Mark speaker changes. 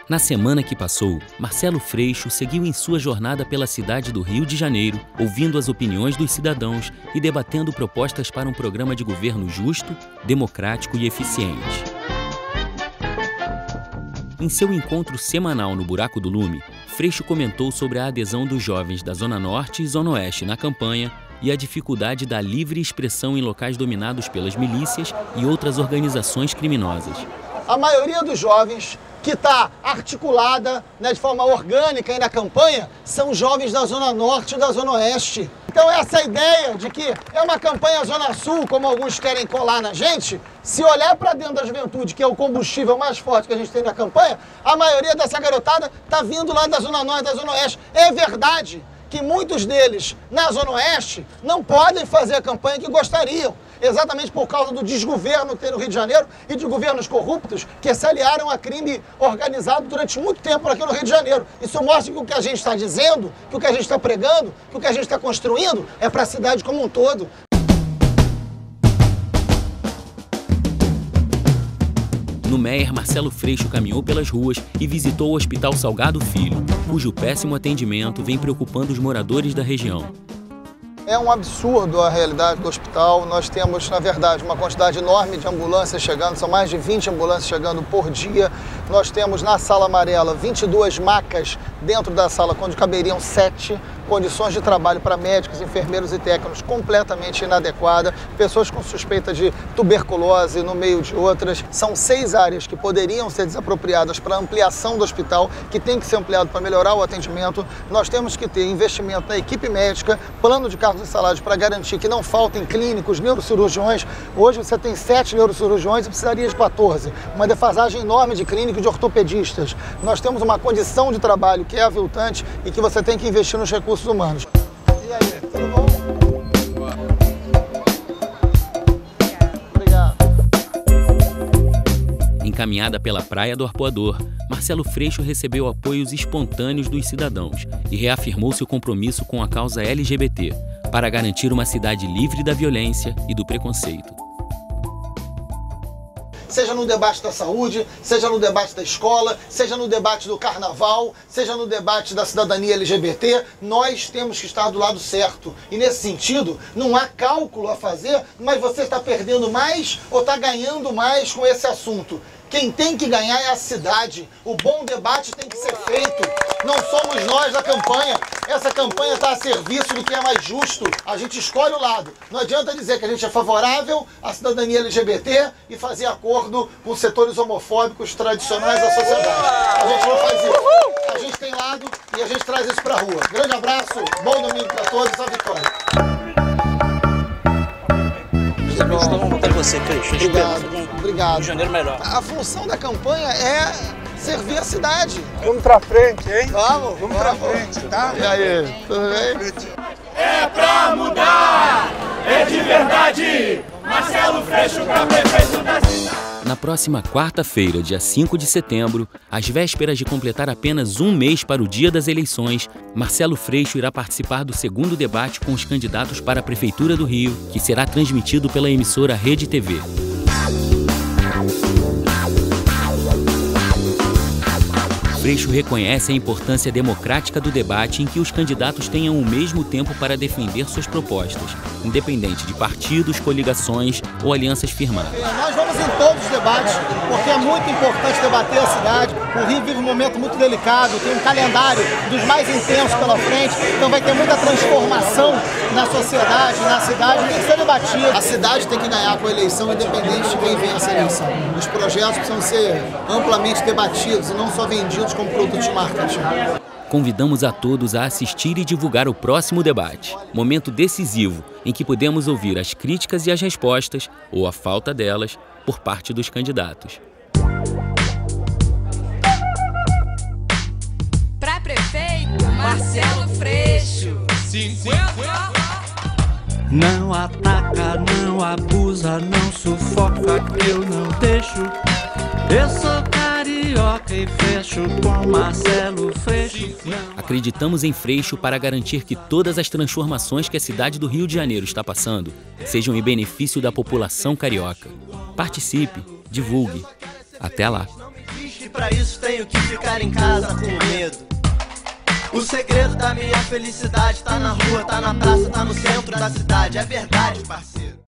Speaker 1: Na semana que passou, Marcelo Freixo seguiu em sua jornada pela cidade do Rio de Janeiro, ouvindo as opiniões dos cidadãos e debatendo propostas para um programa de governo justo, democrático e eficiente. Em seu encontro semanal no Buraco do Lume, Freixo comentou sobre a adesão dos jovens da Zona Norte e Zona Oeste na campanha e a dificuldade da livre expressão em locais dominados pelas milícias e outras organizações criminosas.
Speaker 2: A maioria dos jovens que está articulada, de forma orgânica aí na campanha são jovens da Zona Norte e da Zona Oeste. Então essa ideia de que é uma campanha Zona Sul, como alguns querem colar na gente, se olhar para dentro da juventude, que é o combustível mais forte que a gente tem na campanha, a maioria dessa garotada está vindo lá da Zona Norte e da Zona Oeste. É verdade que muitos deles na Zona Oeste não podem fazer a campanha que gostariam, exatamente por causa do desgoverno que tem no Rio de Janeiro e de governos corruptos que se aliaram a crime organizado durante muito tempo aqui no Rio de Janeiro. Isso mostra que o que a gente está dizendo, que o que a gente está pregando, que o que a gente está construindo é para a cidade como um todo.
Speaker 1: No Meier, Marcelo Freixo caminhou pelas ruas e visitou o Hospital Salgado Filho, cujo péssimo atendimento vem preocupando os moradores da região.
Speaker 2: É um absurdo a realidade do hospital. Nós temos, na verdade, uma quantidade enorme de ambulâncias chegando, são mais de 20 ambulâncias chegando por dia. Nós temos na sala amarela 22 macas dentro da sala, onde caberiam 7. Condições de trabalho para médicos, enfermeiros e técnicos completamente inadequadas, pessoas com suspeita de tuberculose no meio de outras. São 6 áreas que poderiam ser desapropriadas para ampliação do hospital, que tem que ser ampliado para melhorar o atendimento. Nós temos que ter investimento na equipe médica, plano de cargos e salários para garantir que não faltem clínicos, neurocirurgiões. Hoje você tem 7 neurocirurgiões e precisaria de 14. Uma defasagem enorme de clínicos e de ortopedistas. Nós temos uma condição de trabalho que é aviltante e que você tem que investir nos recursos humanos. E aí, tudo bom? Obrigado.
Speaker 1: Encaminhada pela Praia do Arpoador, Marcelo Freixo recebeu apoios espontâneos dos cidadãos e reafirmou seu compromisso com a causa LGBT para garantir uma cidade livre da violência e do preconceito.
Speaker 2: Seja no debate da saúde, seja no debate da escola, seja no debate do carnaval, seja no debate da cidadania LGBT, nós temos que estar do lado certo. E nesse sentido, não há cálculo a fazer, mas você está perdendo mais ou está ganhando mais com esse assunto. Quem tem que ganhar é a cidade. O bom debate tem que ser feito. Não somos nós da campanha. Essa campanha está a serviço do que é mais justo. A gente escolhe o lado. Não adianta dizer que a gente é favorável à cidadania LGBT e fazer acordo com os setores homofóbicos tradicionais da sociedade. A gente não faz isso. A gente tem lado e a gente traz isso para a rua. Grande abraço, bom domingo para todos, a vitória.
Speaker 3: Estamos votando você, Freixo.
Speaker 2: Obrigado.
Speaker 3: Rio de Janeiro melhor.
Speaker 2: A função da campanha é servir a cidade.
Speaker 4: Vamos pra frente, hein?
Speaker 2: Vamos
Speaker 4: pra frente, tá?
Speaker 2: E aí, tudo bem?
Speaker 5: É pra mudar, é de verdade. Marcelo Freixo pra prefeito da cidade.
Speaker 1: Na próxima quarta-feira, dia 5 de setembro, às vésperas de completar apenas um mês para o dia das eleições, Marcelo Freixo irá participar do segundo debate com os candidatos para a Prefeitura do Rio, que será transmitido pela emissora Rede TV. Freixo reconhece a importância democrática do debate em que os candidatos tenham o mesmo tempo para defender suas propostas, independente de partidos, coligações ou alianças firmadas.
Speaker 2: Nós vamos em todos os debates, porque é muito importante debater a cidade. O Rio vive um momento muito delicado, tem um calendário dos mais intensos pela frente, então vai ter muita transformação na sociedade, na cidade, tem que ser debatido. A cidade tem que ganhar com a eleição, independente de quem vença a eleição. Os projetos precisam ser amplamente debatidos e não só vendidos como produto de marketing.
Speaker 1: Convidamos a todos a assistir e divulgar o próximo debate, momento decisivo em que podemos ouvir as críticas e as respostas, ou a falta delas, por parte dos candidatos.
Speaker 6: Para prefeito, Marcelo Freixo.
Speaker 5: 50.
Speaker 7: Não ataca, não abusa, não sufoca, eu não deixo. Eu sou carioca e fecho com Marcelo Freixo.
Speaker 1: Acreditamos em Freixo para garantir que todas as transformações que a cidade do Rio de Janeiro está passando sejam em benefício da população carioca. Participe, divulgue. Até lá!
Speaker 8: que pra isso tenho que ficar em casa com medo. O segredo da minha felicidade tá na rua, tá na praça, tá no centro da cidade. É verdade, parceiro.